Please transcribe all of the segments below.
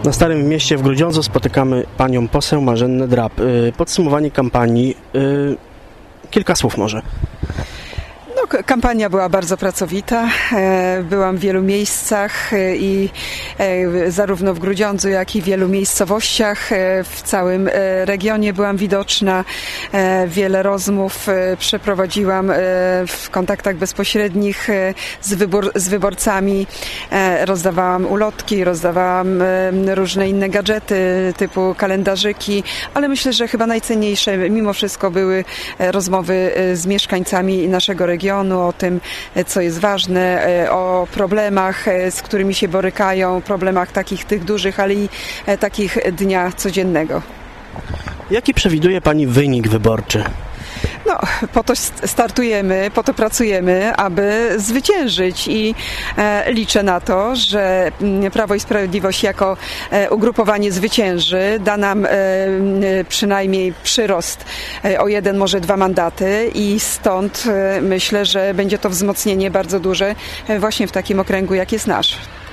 Na Starym Mieście w Grudziądzu spotykamy panią poseł Marzennę Drab. Podsumowanie kampanii. Kilka słów może. Kampania była bardzo pracowita. Byłam w wielu miejscach i zarówno w Grudziądzu, jak i w wielu miejscowościach w całym regionie byłam widoczna. Wiele rozmów przeprowadziłam w kontaktach bezpośrednich z wyborcami. Rozdawałam ulotki, rozdawałam różne inne gadżety typu kalendarzyki, ale myślę, że chyba najcenniejsze mimo wszystko były rozmowy z mieszkańcami naszego regionu, o tym, co jest ważne, o problemach, z którymi się borykają, problemach takich tych dużych, ale i takich dnia codziennego. Jaki przewiduje pani wynik wyborczy? Po to startujemy, po to pracujemy, aby zwyciężyć i liczę na to, że Prawo i Sprawiedliwość jako ugrupowanie zwycięży, da nam przynajmniej przyrost o 1, może 2 mandaty i stąd myślę, że będzie to wzmocnienie bardzo duże właśnie w takim okręgu, jak jest nasz,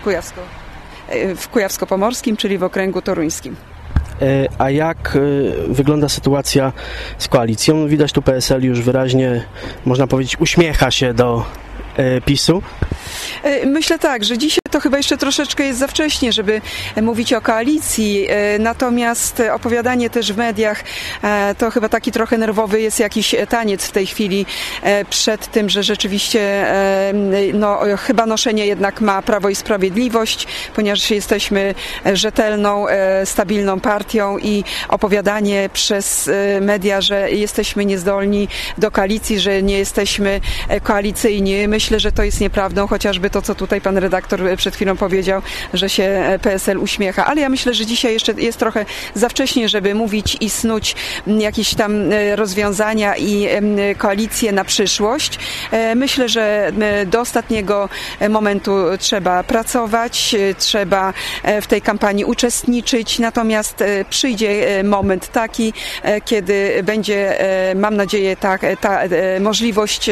w Kujawsko-Pomorskim, czyli w okręgu toruńskim. A jak wygląda sytuacja z koalicją? Widać tu PSL już wyraźnie, można powiedzieć, uśmiecha się do PiS-u. Myślę tak, że dzisiaj to chyba jeszcze troszeczkę jest za wcześnie, żeby mówić o koalicji, natomiast opowiadanie też w mediach to chyba taki trochę nerwowy jest jakiś taniec w tej chwili przed tym, że rzeczywiście chyba noszenie jednak ma Prawo i Sprawiedliwość, ponieważ jesteśmy rzetelną, stabilną partią i opowiadanie przez media, że jesteśmy niezdolni do koalicji, że nie jesteśmy koalicyjni. Myślę, że to jest nieprawdą, chociażby to, co tutaj pan redaktor przed chwilą powiedział, że się PSL uśmiecha. Ale ja myślę, że dzisiaj jeszcze jest trochę za wcześnie, żeby mówić i snuć jakieś tam rozwiązania i koalicje na przyszłość. Myślę, że do ostatniego momentu trzeba pracować, trzeba w tej kampanii uczestniczyć, natomiast przyjdzie moment taki, kiedy będzie, mam nadzieję, ta możliwość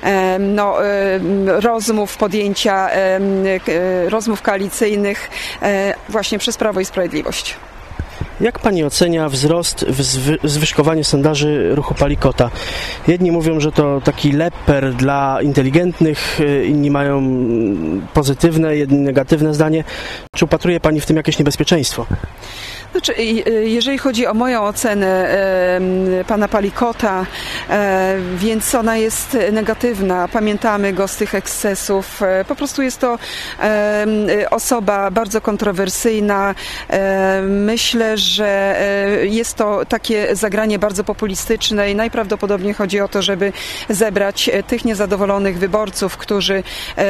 rozmów, podjęcia rozmów koalicyjnych właśnie przez Prawo i Sprawiedliwość. Jak pani ocenia wzrost, zwyżkowanie sondaży ruchu Palikota? Jedni mówią, że to taki leper dla inteligentnych, inni mają pozytywne, jedni negatywne zdanie. Czy upatruje pani w tym jakieś niebezpieczeństwo? Znaczy, jeżeli chodzi o moją ocenę pana Palikota, więc ona jest negatywna. Pamiętamy go z tych ekscesów. Po prostu jest to osoba bardzo kontrowersyjna. Myślę, że jest to takie zagranie bardzo populistyczne i najprawdopodobniej chodzi o to, żeby zebrać tych niezadowolonych wyborców, którzy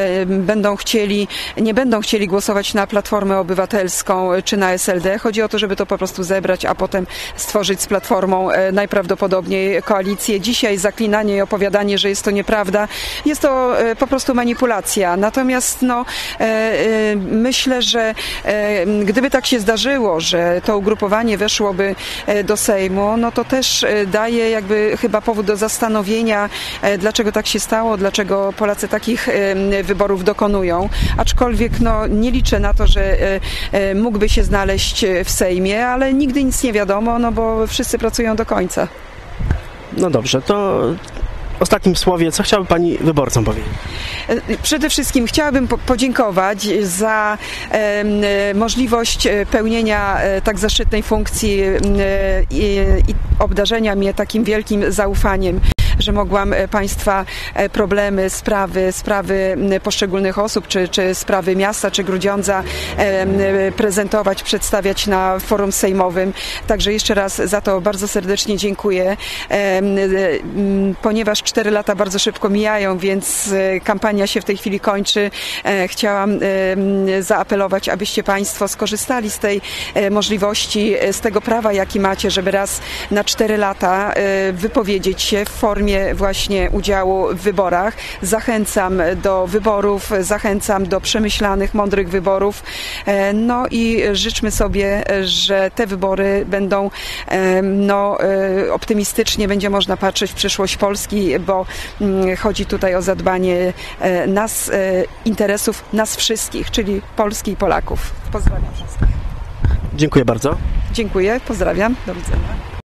nie będą chcieli głosować na Platformę Obywatelską czy na SLD. Chodzi o to, żeby to po prostu zebrać, a potem stworzyć z Platformą najprawdopodobniej koalicję. Dzisiaj zaklinanie i opowiadanie, że jest to nieprawda, jest to po prostu manipulacja. Natomiast myślę, że gdyby tak się zdarzyło, że to ugrupowanie weszłoby do Sejmu, no to też daje jakby chyba powód do zastanowienia, dlaczego tak się stało, dlaczego Polacy takich wyborów dokonują. Aczkolwiek nie liczę na to, że mógłby się znaleźć w Sejmie, ale nigdy nic nie wiadomo, bo wszyscy pracują do końca. No dobrze, to w ostatnim słowie, co chciałaby pani wyborcom powiedzieć? Przede wszystkim chciałabym podziękować za możliwość pełnienia tak zaszczytnej funkcji i obdarzenia mnie takim wielkim zaufaniem, że mogłam Państwa problemy, sprawy poszczególnych osób, czy sprawy miasta, czy Grudziądza prezentować, przedstawiać na forum sejmowym. Także jeszcze raz za to bardzo serdecznie dziękuję. Ponieważ 4 lata bardzo szybko mijają, więc kampania się w tej chwili kończy, chciałam zaapelować, abyście Państwo skorzystali z tej możliwości, z tego prawa, jaki macie, żeby raz na 4 lata wypowiedzieć się w formie właśnie udziału w wyborach. Zachęcam do wyborów, zachęcam do przemyślanych, mądrych wyborów. No i życzmy sobie, że te wybory będą optymistycznie, będzie można patrzeć w przyszłość Polski, bo chodzi tutaj o zadbanie interesów nas wszystkich, czyli Polski i Polaków. Pozdrawiam wszystkich. Dziękuję bardzo. Dziękuję, pozdrawiam, do widzenia.